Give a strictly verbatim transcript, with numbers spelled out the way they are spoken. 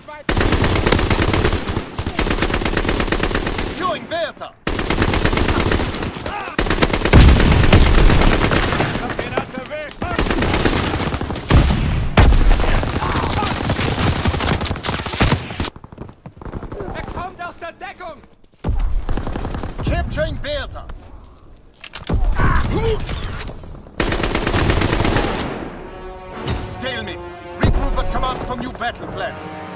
Securing Bertha! Er kommt aus der Deckung! Capturing Bertha! Stalemate! Regroup at command for new battle plan.